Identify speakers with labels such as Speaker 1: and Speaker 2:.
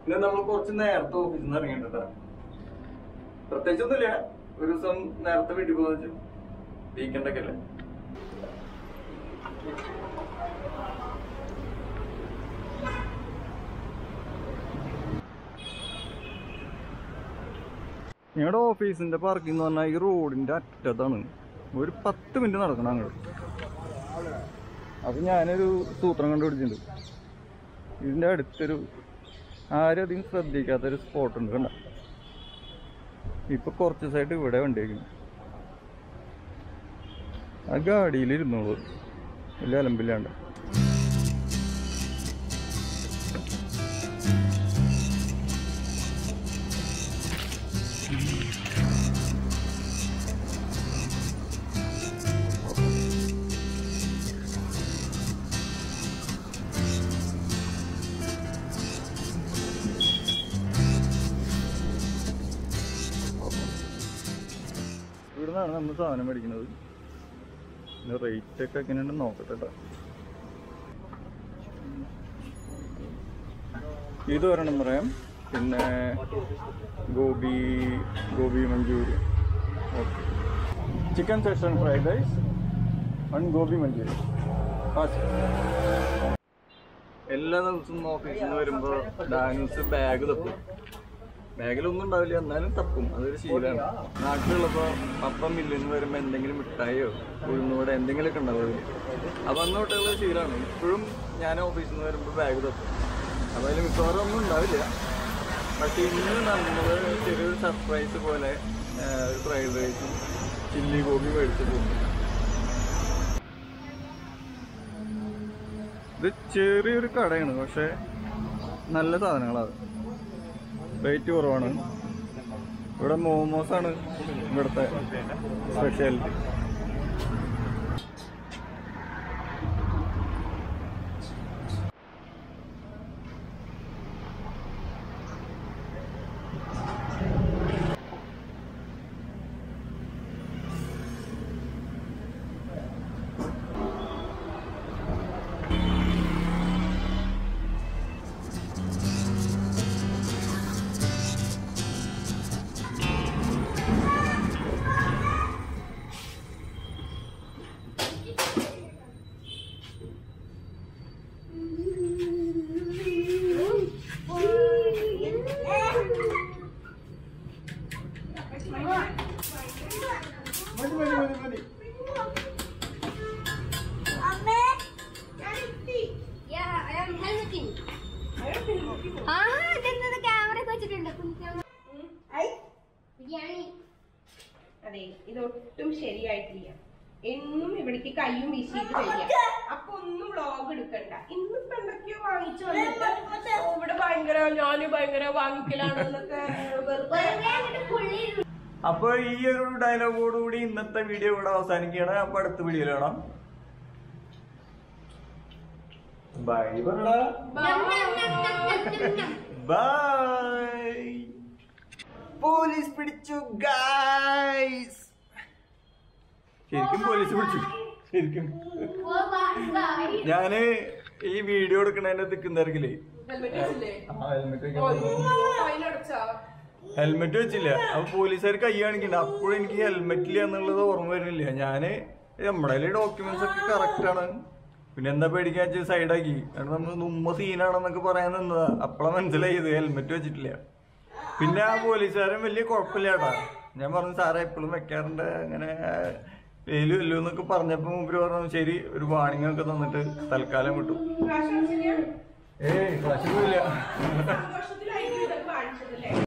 Speaker 1: പിന്നെ നമ്മൾ കുറച്ച് നേരത്തെ ഓഫീസിൽ നിന്ന് ഇറങ്ങിയിട്ടാ. പ്രത്യേകിച്ചൊന്നുമില്ല, ഒരു ദിവസം നേരത്തെ വീട്ടിൽ പോകുന്ന വെച്ചു വീക്കെൻഡ് ഒക്കെ അല്ലേ. ഞങ്ങളുടെ ഓഫീസിന്റെ പാർക്കിംഗ് എന്ന് പറഞ്ഞാൽ ഈ റോഡിന്റെ അറ്റത്താണ്. ഒരു 10 മിനിറ്റ് നടക്കണം അങ്ങോട്ട്. അത് ഞാനൊരു സൂത്രം കണ്ടുപിടിച്ചിട്ടുണ്ട്. ഇതിന്റെ അടുത്തൊരു ആരും അധികം ശ്രദ്ധിക്കാത്തൊരു സ്പോട്ട് ഉണ്ട് കണ്ട. ഇപ്പൊ കുറച്ച് ദിവസമായിട്ട് ഇവിടെ വണ്ടിയേക്കുന്നു. ആ ഗാഡിയിലിരുന്നോളൂ, വലിയ അലമ്പില്ലാണ്ട്. ഇവിടെ നിന്നാണ് നമ്മൾ സാധനം മേടിക്കുന്നത്. റേറ്റ് ഒക്കെ എങ്ങനെയുണ്ടെന്ന് നോക്കട്ടെ കേട്ടോ. ഇത് ഒരെണ്ണം പറയാം. പിന്നെ gobi manchurian, okay. Chicken schezwan fried rice, 1 gobi manchurian. എല്ലാ ദിവസവും ഓഫീസിൽ നിന്ന് വരുമ്പോൾ ഡാനിൽസ് ബാഗ് തപ്പും. ബാഗിലൊന്നും ഉണ്ടാവില്ല, എന്നാലും തപ്പും. അതൊരു ശീലമാണ്. നാട്ടിലുള്ളപ്പോൾ പപ്പം മില്ലിൽ നിന്ന് വരുമ്പോൾ എന്തെങ്കിലും മിഠായിയോ ഉഴുന്നൂടെ എന്തെങ്കിലുമൊക്കെ ഉണ്ടാവും. അപ്പം അന്ന് തൊട്ടുള്ള ശീലമാണ്. ഇപ്പോഴും ഞാൻ ഓഫീസിൽ നിന്ന് വരുമ്പോൾ ബാഗ് തപ്പും. അപ്പം അതിൽ മിക്കവാറും ഒന്നും ഉണ്ടാവില്ല. പക്ഷെ ഇന്ന് നമ്മൾ ചെറിയൊരു സർപ്രൈസ് പോലെ ഒരു ഫ്രൈഡ് റൈസും ചില്ലി ഗോബി മേടിച്ച് പോകും. ഇത് ചെറിയൊരു കടയാണ്, പക്ഷെ നല്ല സാധനങ്ങളാണ്. റേറ്റ് കുറവാണ്. ഇവിടെ മോമോസാണ് ഇവിടുത്തെ സ്പെഷ്യാലിറ്റി.
Speaker 2: അതെ, ഇതൊട്ടും ശരിയായിട്ടില്ല. എന്നും ഇവിടേക്ക് കയ്യും വീശിയിട്ട് വരിക. അപ്പൊ ഒന്നും വ്ളോഗ് എടുക്കണ്ട. ഇന്നിപ്പോ എന്തൊക്കെയോ വാങ്ങിച്ചു വന്നിട്ട് ഇവിടെ ഭയങ്കര വാങ്ങിക്കലാണെന്നൊക്കെ.
Speaker 1: അപ്പൊ ഈ ഒരു ഡയലോഗോടുകൂടി ഇന്നത്തെ വീഡിയോ ഇവിടെ അവസാനിക്കുകയാണ്. അപ്പൊ അടുത്ത വീഡിയോയിൽ കാണാം. Bye bye. പോലീസ് പിടിച്ചു ഗൈസ്. ശരിക്കും പോലീസ് പിടിച്ചു. ശരിക്കും ഞാന് ഈ വീഡിയോ എടുക്കണതിന്റെ തിക്കുന്നായിരിക്കില്ലേ, ഹെൽമെറ്റ് വെച്ചില്ല. അപ്പൊ പോലീസുകാർ കൈ കാണിക്കണ്ട. അപ്പോഴും എനിക്ക് ഹെൽമെറ്റില്ല എന്നുള്ളത് ഓർമ്മ വരുന്നില്ല. ഞാന് നമ്മുടെ ഡോക്യുമെന്റ്സ് ഒക്കെ കറക്റ്റ് ആണ്. പിന്നെ എന്താ പേടിക്കാൻ വെച്ചാൽ സൈഡാക്കി. കാരണം നമ്മൾ മുമ്പ് സീനാണെന്നൊക്കെ പറയാൻ നിന്നതാ. അപ്പളാ മനസ്സിലായത് ഹെൽമെറ്റ് വെച്ചിട്ടില്ല. പിന്നെ ആ പോലീസുകാരൻ വലിയ കുഴപ്പമില്ലാട്ടാ. ഞാൻ പറഞ്ഞു സാറേ എപ്പോഴും വെക്കാറുണ്ട്, അങ്ങനെ വെയിലും ഇല്ലു എന്നൊക്കെ പറഞ്ഞപ്പോ മുമ്പിൽ പറഞ്ഞു ശരി, ഒരു വാണിംഗ് ഒക്കെ തന്നിട്ട് തൽക്കാലം വിട്ടു. ഏയ് ക്ലാസ്സിൽ പോയില്ല.